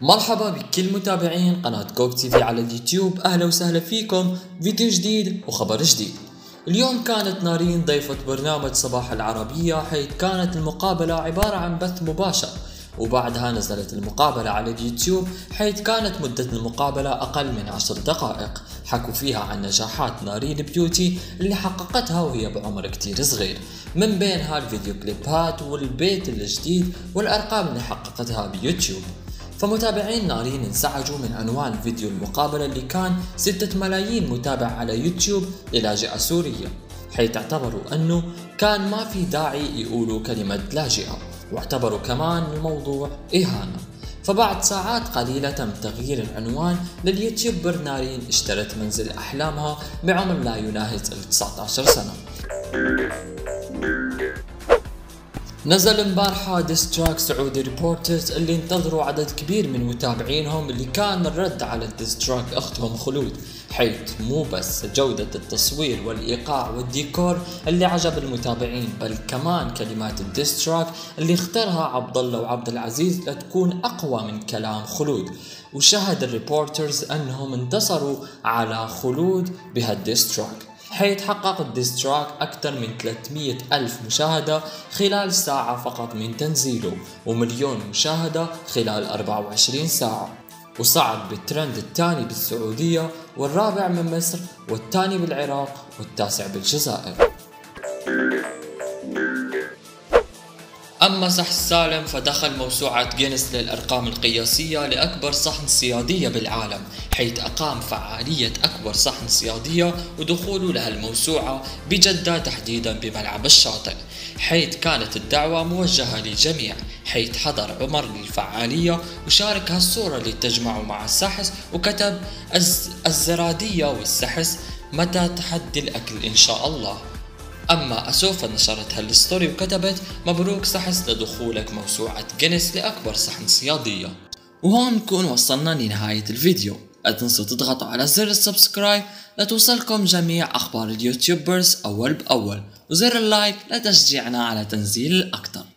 مرحبا بكل متابعين قناة كوك تي في على اليوتيوب. أهلا وسهلا فيكم فيديو جديد وخبر جديد. اليوم كانت نارين ضيفة برنامج صباح العربية، حيث كانت المقابلة عبارة عن بث مباشر، وبعدها نزلت المقابلة على اليوتيوب، حيث كانت مدة المقابلة أقل من 10 دقائق. حكوا فيها عن نجاحات نارين بيوتي اللي حققتها وهي بعمر كتير صغير، من بينها الفيديو كليبات والبيت الجديد والأرقام اللي حققتها بيوتيوب. فمتابعين نارين انزعجوا من عنوان فيديو المقابلة اللي كان 6 ملايين متابع على يوتيوب للاجئة سورية، حيث اعتبروا أنه كان ما في داعي يقولوا كلمة لاجئة، واعتبروا كمان الموضوع إهانة. فبعد ساعات قليلة تم تغيير العنوان لليوتيوبر نارين اشترت منزل أحلامها بعمر لا يناهز 19 سنة. نزل امبارحة ديستراك سعودي ريبورترز اللي انتظروا عدد كبير من متابعينهم، اللي كان الرد على الديستراك اختهم خلود، حيث مو بس جودة التصوير والإيقاع والديكور اللي عجب المتابعين، بل كمان كلمات الديستراك اللي اختارها عبد الله وعبد العزيز لتكون أقوى من كلام خلود. وشهد الريبورترز أنهم انتصروا على خلود بهالديستراك، حيث حقق الديستراك أكثر من 300 ألف مشاهدة خلال ساعة فقط من تنزيله، ومليون مشاهدة خلال 24 ساعة، وصعد بالترند الثاني بالسعودية، والرابع من مصر، والثاني بالعراق، والتاسع بالجزائر. أما صحن سالم فدخل موسوعة جينيس للأرقام القياسية لأكبر صحن صيادية بالعالم، حيث أقام فعالية أكبر صحن صيادية ودخوله لها الموسوعة بجدة، تحديدا بملعب الشاطئ، حيث كانت الدعوة موجهة للجميع، حيث حضر عمر للفعالية وشارك هالصورة اللي تجمعه مع السحس، وكتب الزرادية والسحس متى تحدي الأكل إن شاء الله. أما أسوفا نشرت هالستوري وكتبت مبروك سحس لدخولك موسوعة جينيس لأكبر صحن صيادية. وهون نكون وصلنا لنهاية الفيديو. لا تنسوا تضغطوا على زر السبسكرايب لتوصلكم جميع أخبار اليوتيوبرز أول بأول، وزر اللايك لتشجيعنا على تنزيل الأكثر.